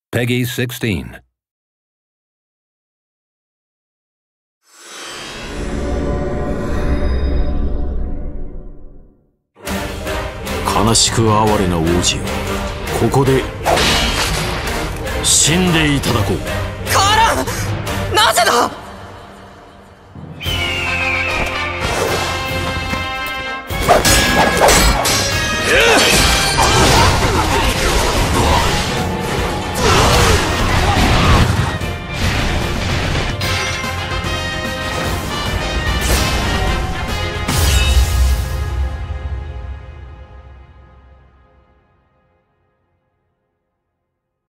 Peggy 16. 悲しく哀れな王子よ、ここで死んでいただこう。 カーラン、なぜだ。